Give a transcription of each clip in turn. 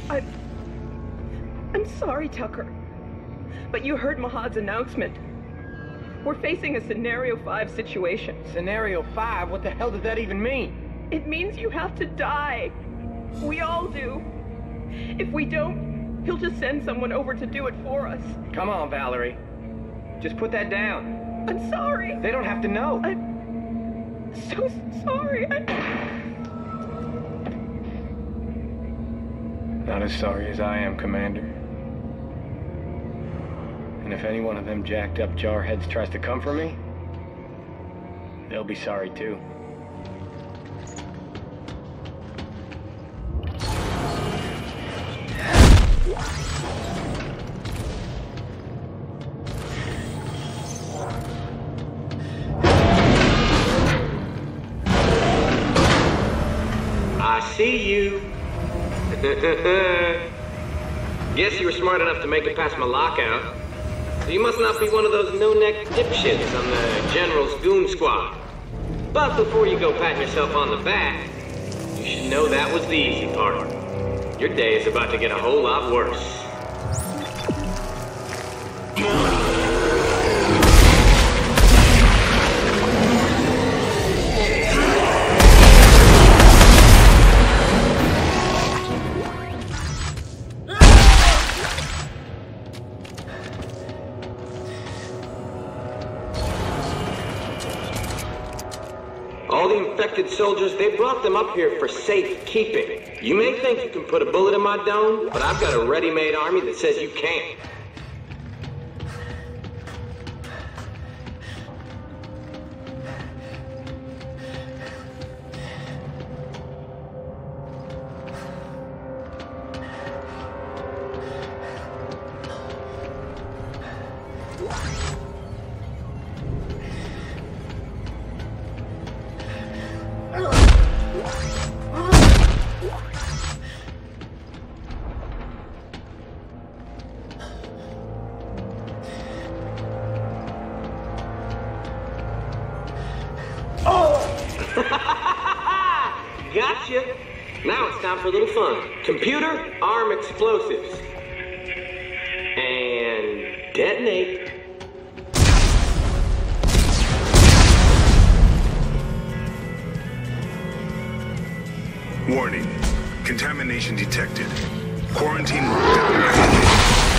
I'm sorry, Tucker. But you heard Mahad's announcement. We're facing a Scenario 5 situation. Scenario 5? What the hell does that even mean? It means you have to die. We all do. If we don't, he'll just send someone over to do it for us. Come on, Valerie. Just put that down. I'm sorry. They don't have to know. I'm so sorry. Not as sorry as I am, Commander. And if any one of them jacked up jarheads tries to come for me, they'll be sorry too. I see you. Guess you were smart enough to make it past my lockout. So you must not be one of those no-neck dipshits on the General's goon squad. But before you go patting yourself on the back, you should know that was the easy part. Your day is about to get a whole lot worse. All the infected soldiers, they brought them up here for safekeeping. You may think you can put a bullet in my dome, but I've got a ready-made army that says you can't. Gotcha! Now it's time for a little fun. Computer, arm explosives. And detonate. Warning. Contamination detected. Quarantine lockdown activated.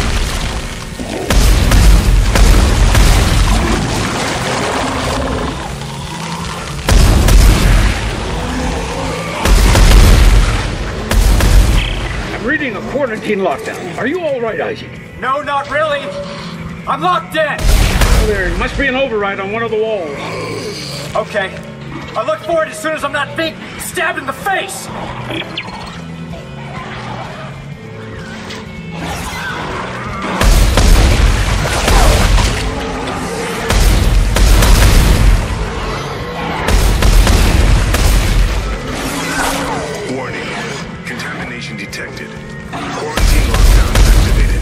Reading a quarantine lockdown. Are you all right, Isaac? No, not really. I'm locked in. Oh, there must be an override on one of the walls. Okay. I look for it as soon as I'm not being stabbed in the face. Warning. Contamination detected. Quarantine lockdown activated.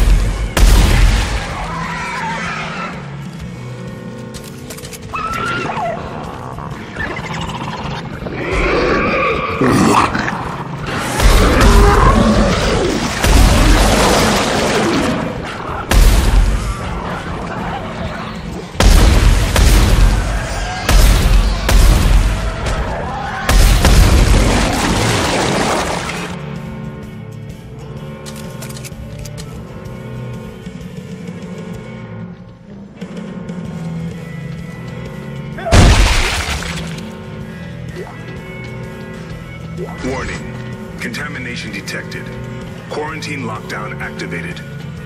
Warning. Contamination detected. Quarantine lockdown activated.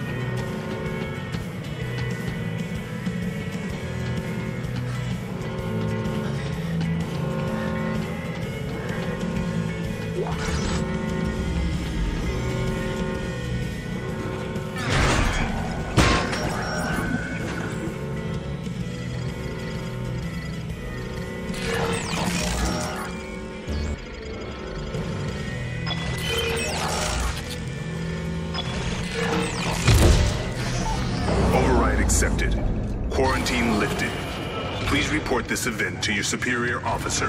Accepted. Quarantine lifted. Please report this event to your superior officer.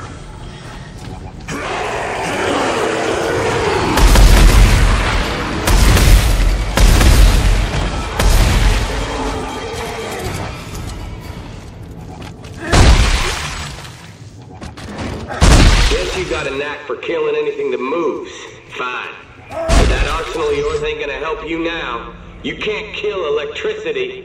Guess you got a knack for killing anything that moves. Fine. But that arsenal of yours ain't gonna help you now. You can't kill electricity.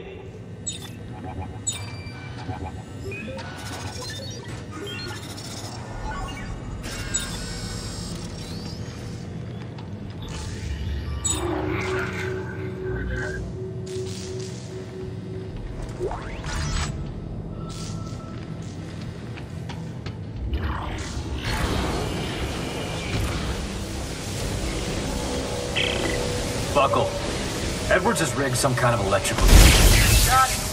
Buckle. Edwards has rigged some kind of electrical... Got it.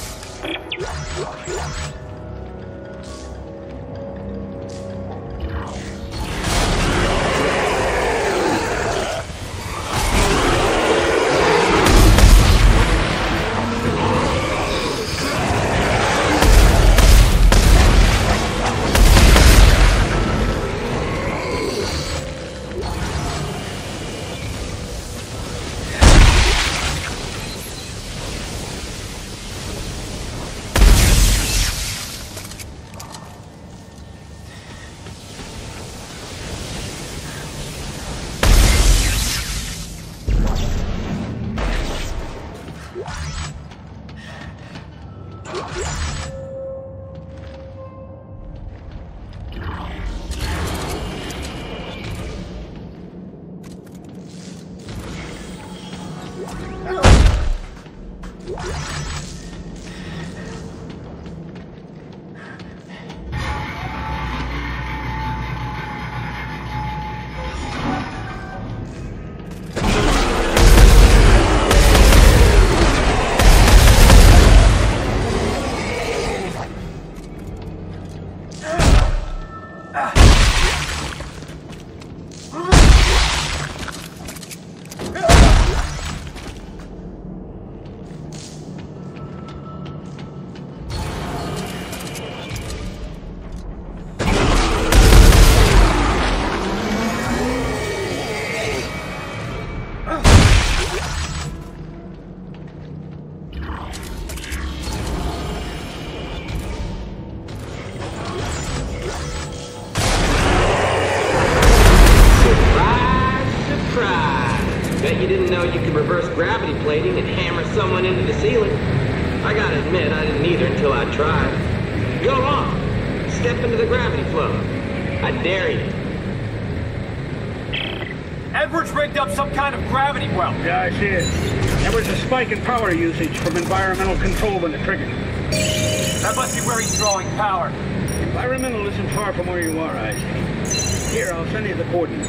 You didn't know you could reverse gravity plating and hammer someone into the ceiling. I gotta admit, I didn't either until I tried. Go on. Step into the gravity flow. I dare you. Edwards rigged up some kind of gravity well. Yeah, I see it. There was a spike in power usage from environmental control when it triggered. That must be where he's drawing power. Environmental isn't far from where you are, Isaac. Here, I'll send you the coordinates.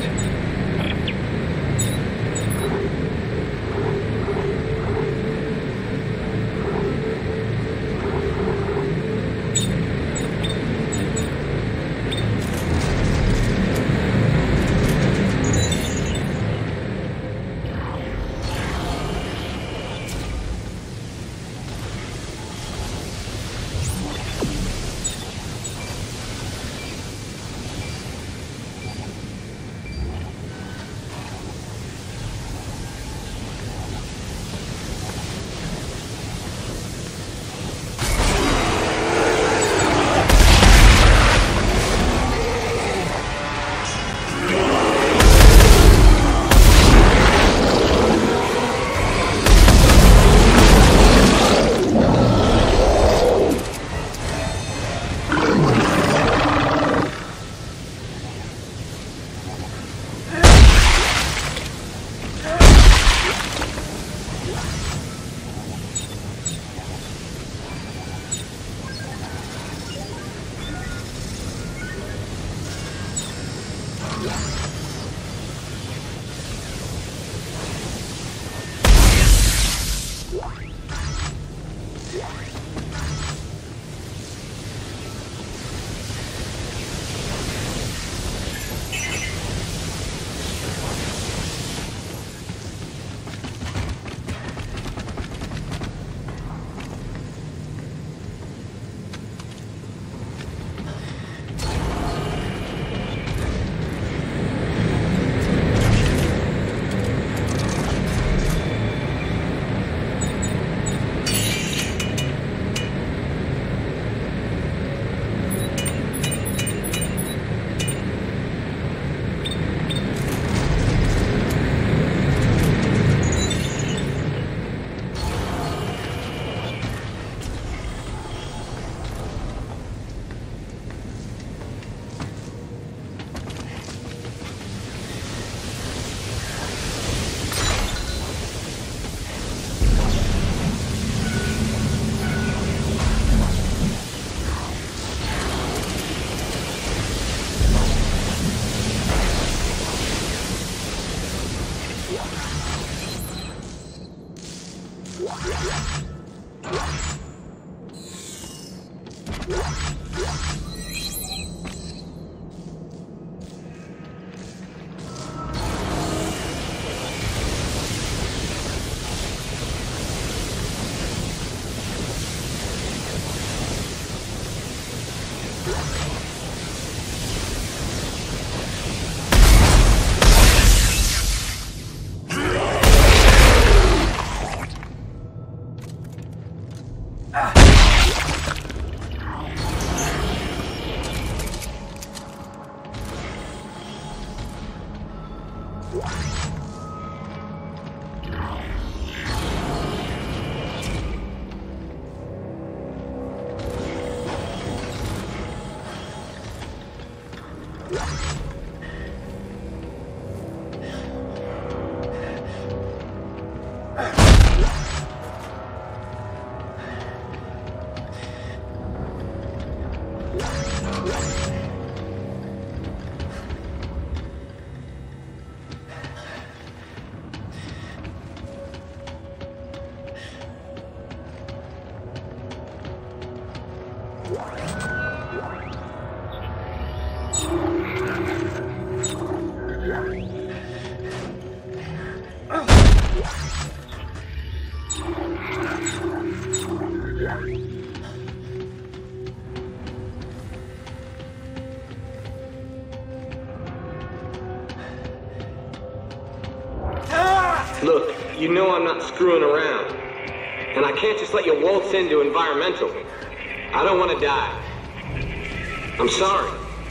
Look, you know I'm not screwing around. And I can't just let you waltz into environmental. I don't want to die. I'm sorry.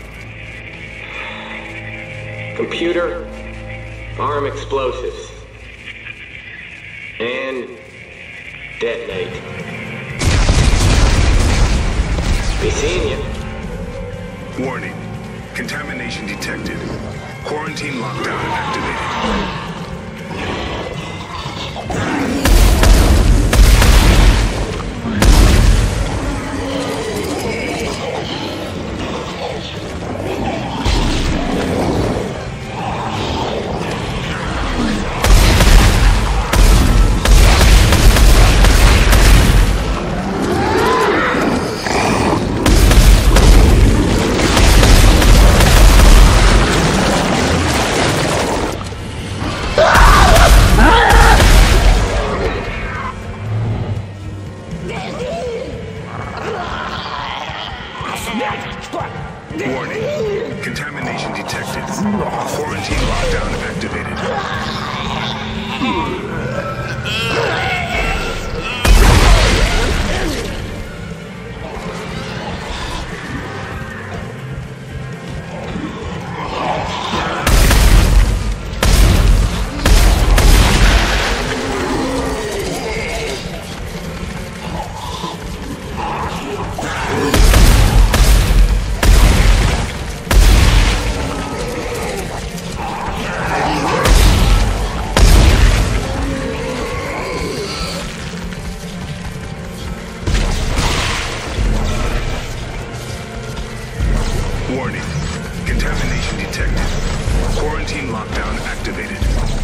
Computer, arm explosives. And detonate. Be seeing you. Warning. Contamination detected. Quarantine lockdown activated. Warning. Contamination detected. Quarantine lockdown activated. Warning. Contamination detected. Quarantine lockdown activated.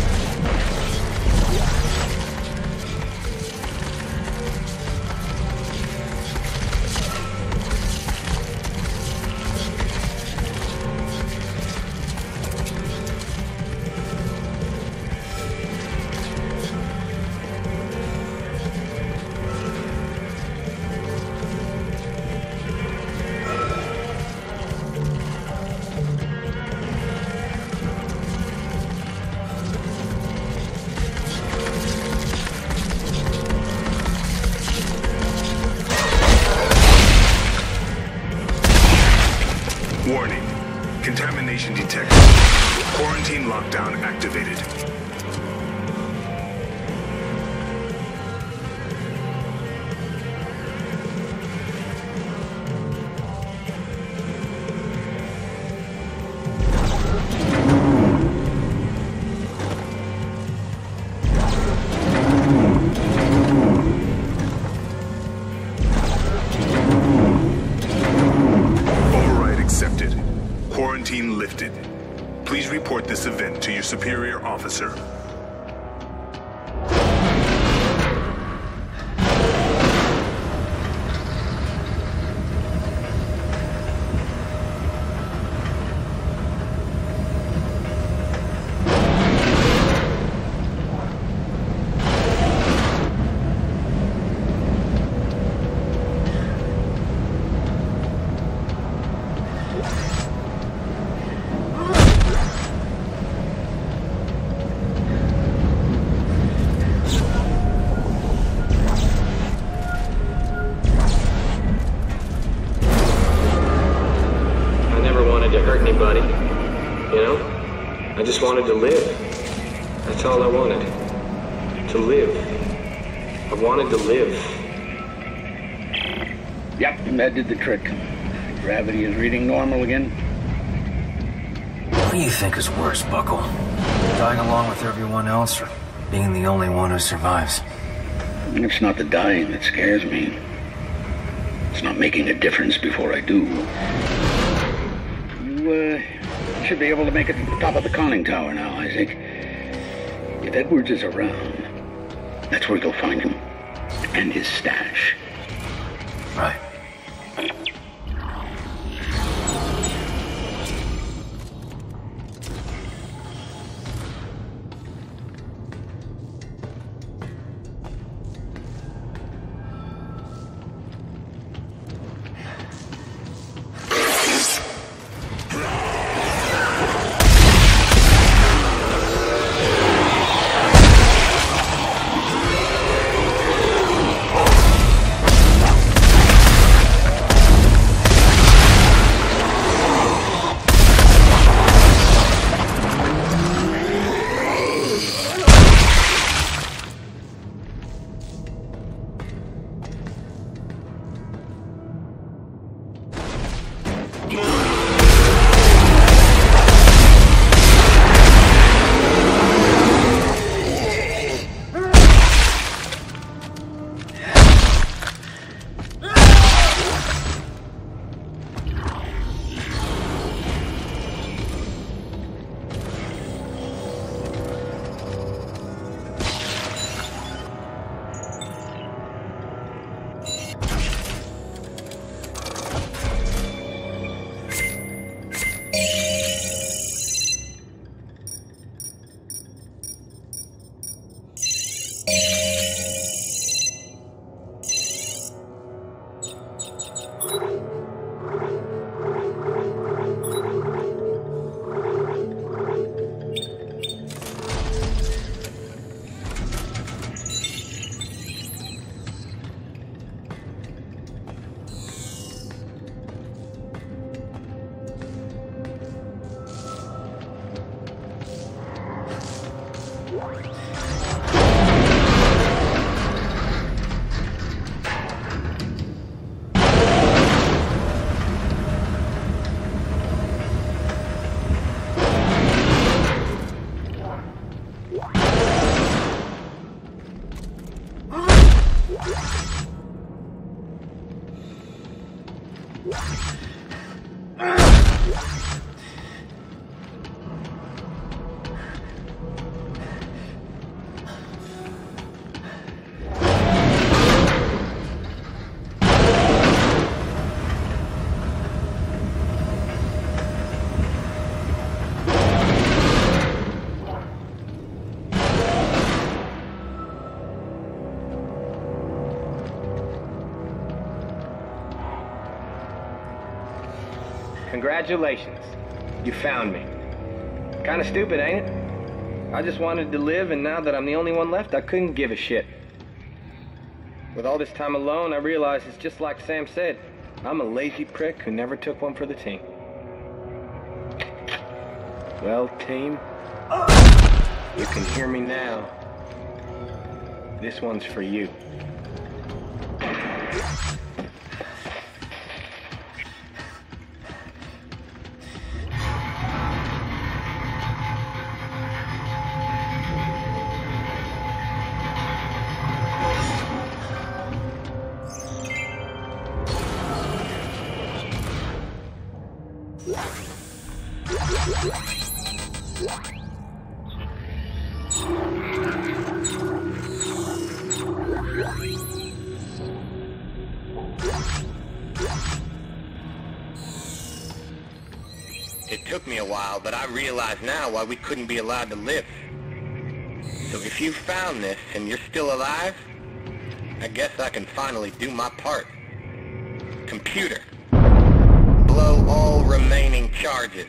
Warning. Contamination detected. Quarantine lockdown activated. Quarantine lifted. Please report this event to your superior officer. I just wanted to live. That's all I wanted. To live. I wanted to live. Yep, that did the trick. Gravity is reading normal again. What do you think is worse, Buckle? Dying along with everyone else, or being the only one who survives? It's not the dying that scares me. It's not making a difference before I do. You should be able to make it to the top of the conning tower now, Isaac. If Edwards is around, that's where you'll find him. And his stash. Right. Congratulations. You found me. Kinda stupid, ain't it? I just wanted to live, and now that I'm the only one left, I couldn't give a shit. With all this time alone, I realize it's just like Sam said. I'm a lazy prick who never took one for the team. Well, team, you can hear me now. This one's for you. It took me a while, but I realize now why we couldn't be allowed to live. So if you found this and you're still alive, I guess I can finally do my part. Computer, blow all remaining charges.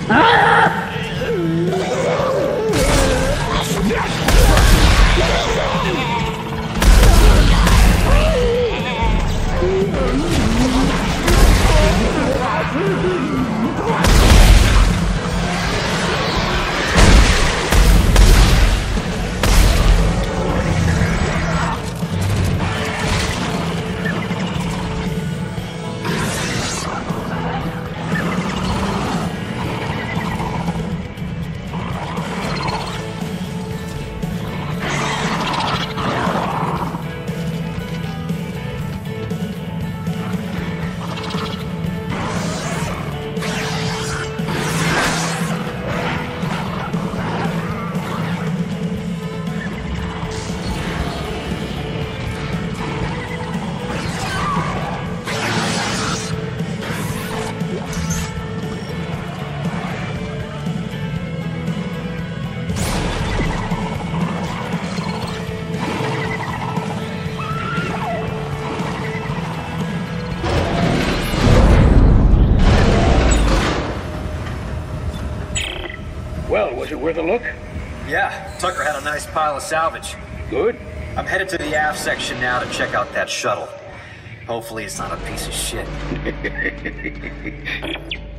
Well, was it worth a look? Yeah, Tucker had a nice pile of salvage. Good. I'm headed to the aft section now to check out that shuttle. Hopefully it's not a piece of shit.